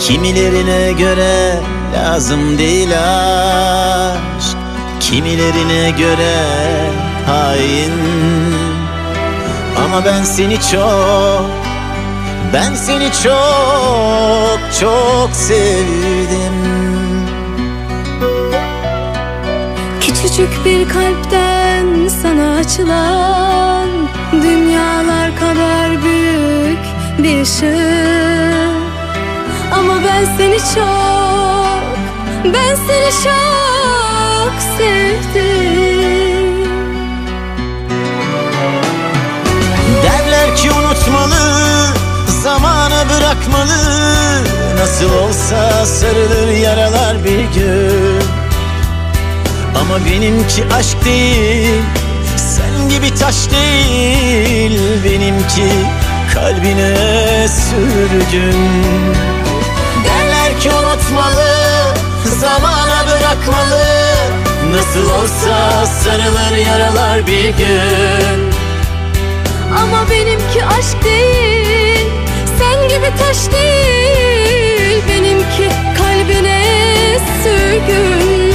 Kimilerine göre lazım değil aşk, kimilerine göre hain. Ama ben seni çok çok sevdim. Küçücük bir kalpten sana açılan dünyalar kadar büyük bir ışık. Ama ben seni çok sevdim. Derler ki unutmalı, zamana bırakmalı. Nasıl olsa sarılır yaralar bir gün. Ama benimki aşk değil, sen gibi taş değil. Benimki kalbine sürgün. Derler ki unutmalı, zamana bırakmalı. Nasıl olsa sarılır yaralar bir gün. Ama benimki aşk değil, sen gibi taş değil. Benimki kalbine sürgün.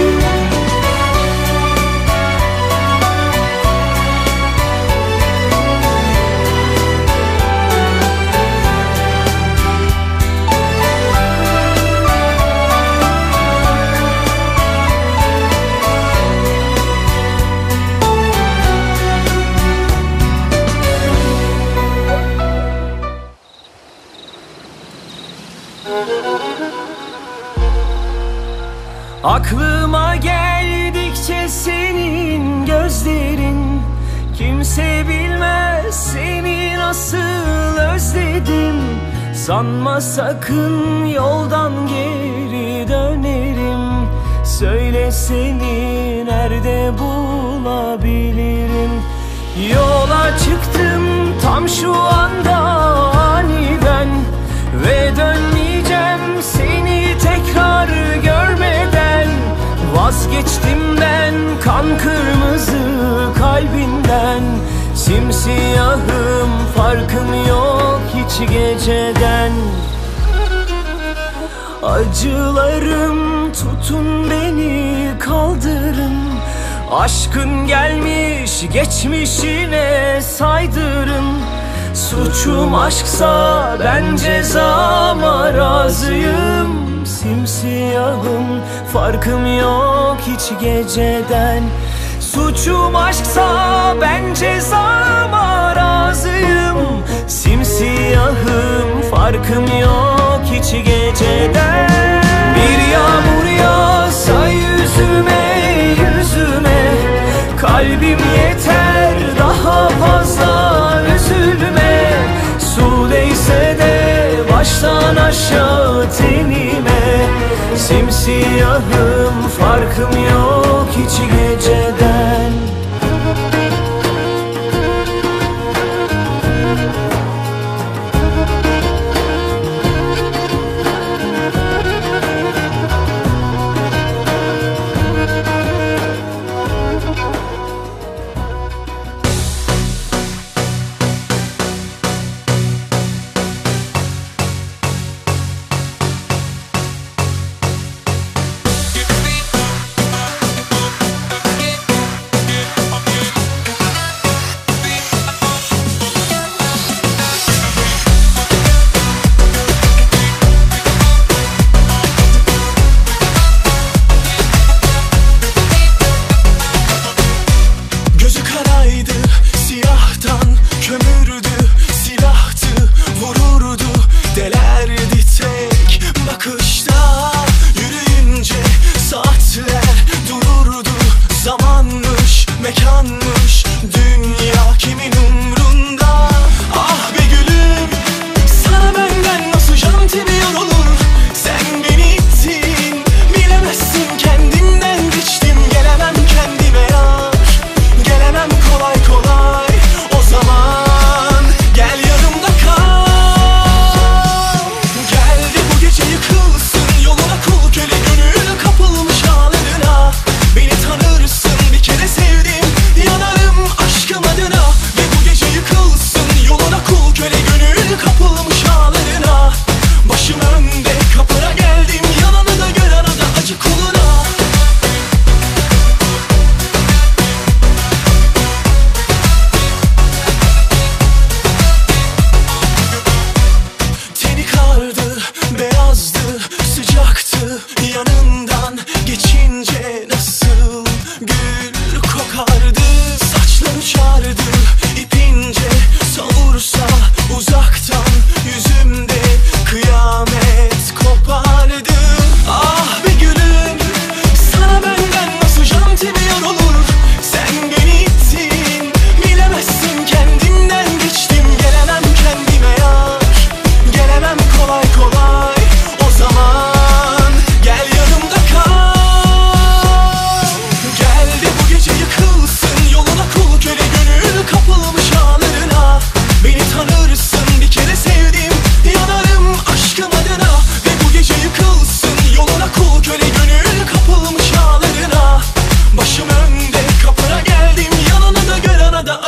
Aklıma geldikçe senin gözlerin, kimse bilmez seni nasıl özledim. Sanma sakın yoldan geri dönerim. Söyle seni nerede bulabilirim. Yola çıktım tam şu anda aniden, ve dönmeyeceğim seni tekrar görmeden. Vazgeçtim ben kan kırmızı kalbinden. Simsiyahım, farkım yok hiç geceden. Acılarım tutun beni, kaldırın. Aşkın gelmiş geçmişine saydırın. Suçum aşksa ben cezama razıyım. Simsiyahım, farkım yok hiç geceden. Suçum aşksa ben cezama razıyım. Simsiyahım, farkım yok hiç geceden. Bir yağmur yağsa yüzüme, yüzüme, kalbim yeter daha fazla üzülme. Su değse de baştan aşağı tenime. Simsiyahım, farkım yok hiç geceden.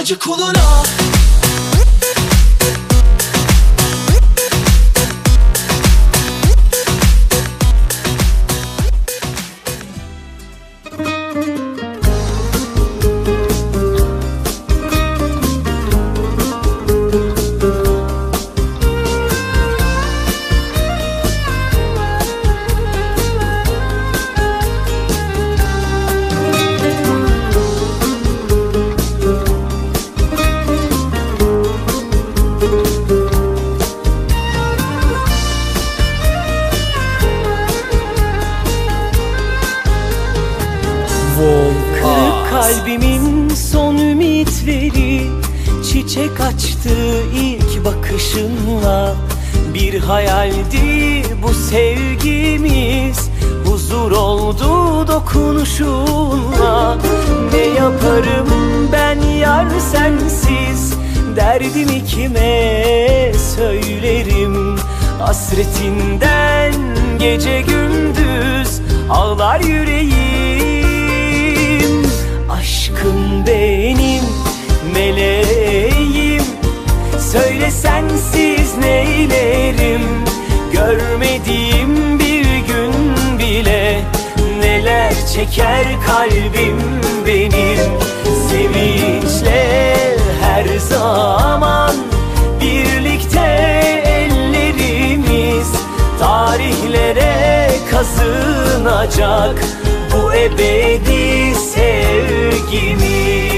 acı kuluna. Kırık kalbimin son ümitleri çiçek açtı ilk bakışınla. Bir hayaldi bu sevgimiz, huzur oldu dokunuşunla. Ne yaparım ben yar sensiz, derdimi kime söylerim? Hasretinden gece gündüz ağlar yüreğim. Aşkım benim meleğim, söyle sensiz neylerim? Görmediğim bir gün bile neler çeker kalbim benim. Sevinçle her zaman birlikte ellerimiz, tarihlere kazınacak bu ebedi sevgimiz.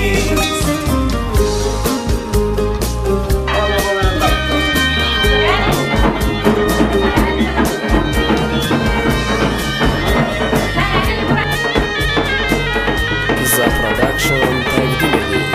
Pizza Production takdim ediyor.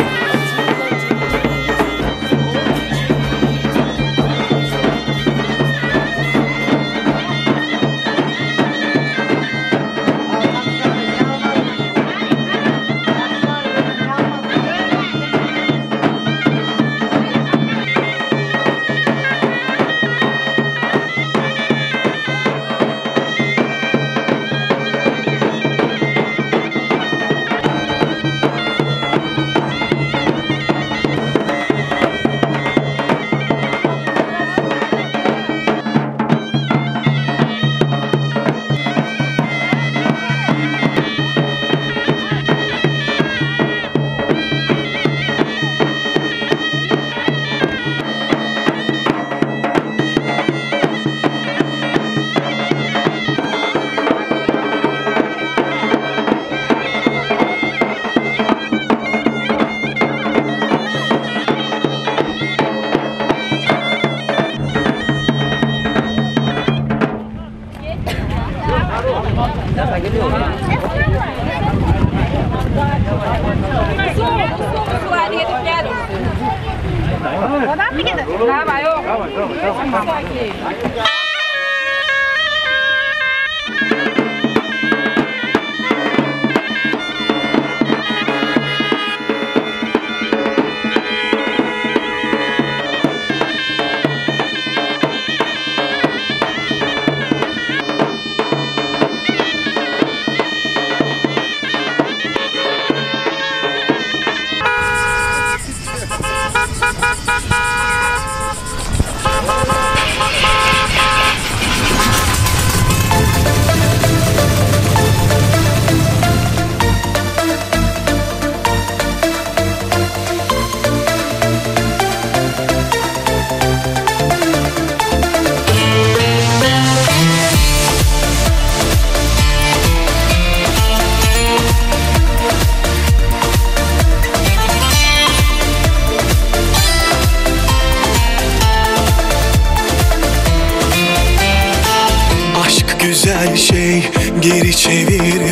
Güzel şey geri çevirme,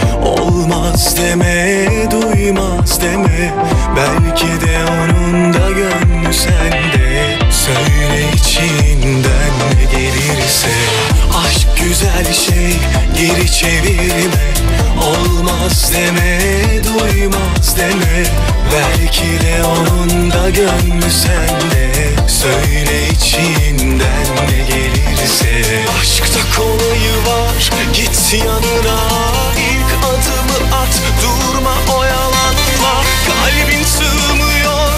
olmaz deme, duymaz deme. Belki de onun da gönlü sende. Söyle içinden ne gelirse. Aşk güzel şey geri çevirme, olmaz deme, duymaz deme. Belki de onun da gönlü sende. Söyle içinden ne gelirse. Aşkta kolayı var, git yanına. İlk adımı at, durma oyalanma. Kalbin sığmıyor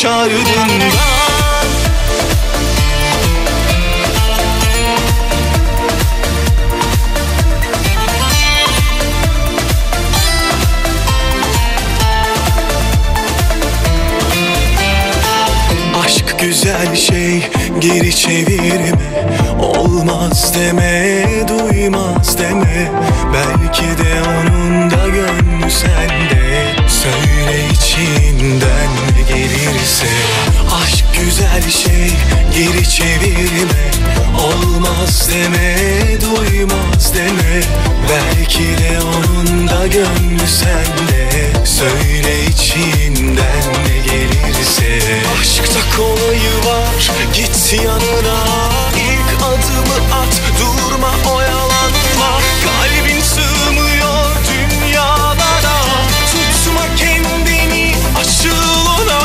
koş ardından. Aşk güzel şey, geri çevirme. Olmaz deme, duymaz deme. Belki de onun da gönlü sende. Söyle içinden ne gelirse. Aşk güzel şey, geri çevirme. Olmaz deme, duymaz deme. Belki de onun da gönlü sende. Söyle içinden ne gelirse. Aşkta kolayı var, git yanına. İlk adımı at, durma oyalanma. Kalbin sığmıyor dünyalara. Tutma kendini, açıl ona.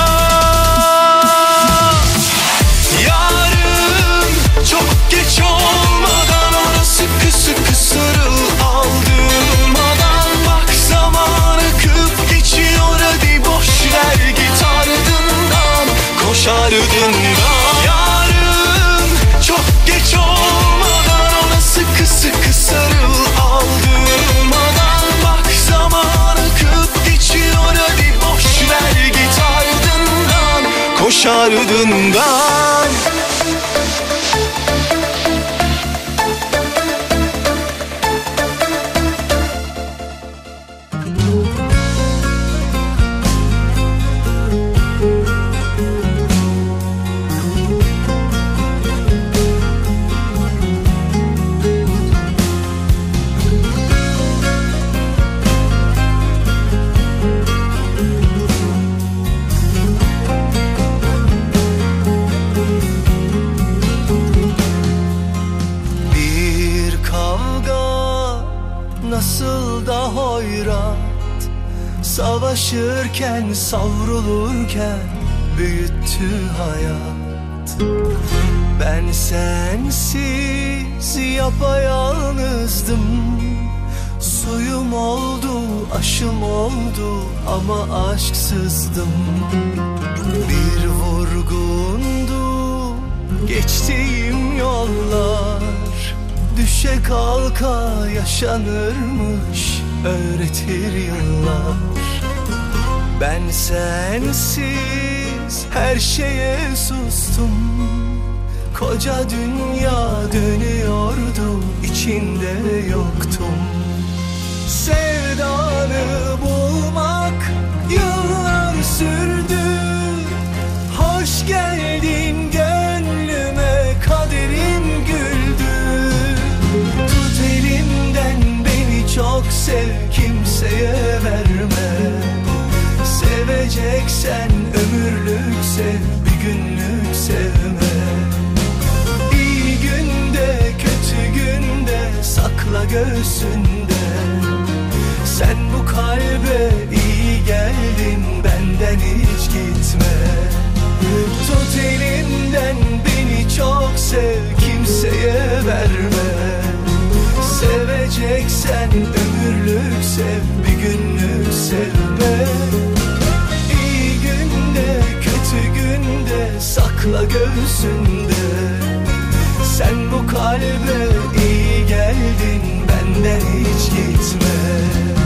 Yarın çok geç olmadan ona sıkı sıkı sarıl. Aldırmadan bak, zaman akıp geçiyor. Hadi boş ver, git ardından, koş ardından. Yarın çok geç olmadan ona sıkı sıkı sarıl. Aldırmadan bak, zaman akıp geçiyor. Hadi boş ver, git ardından, koş ardından. Nasıl da hoyrat, savaşırken, savrulurken büyüttü hayat. Ben sensiz yapayalnızdım. Suyum oldu, aşım oldu ama aşksızdım. Bir vurgundu geçtiğim yollar. Düşe kalka yaşanırmış, öğretir yıllar. Ben sensiz her şeye sustum. Koca dünya dönüyordu, içinde yoktum. Sevdanı bulmak yıllar sürdü. Hoş geldin gönlüme, kaderim güldü. Tut elimden beni çok sev, kimseye verme. Seveceksen ömürlük sev, bir günlük sevme. İyi günde kötü günde sakla göğsünde. Sen bu kalbe iyi geldin, benden hiç gitme. Tut elimden beni çok sev, kimseye verme. Seveceksen ömürlük sev, bir günlük sevme. İyi günde kötü günde sakla göğsünde. Sen bu kalbe iyi geldin, benden hiç gitme.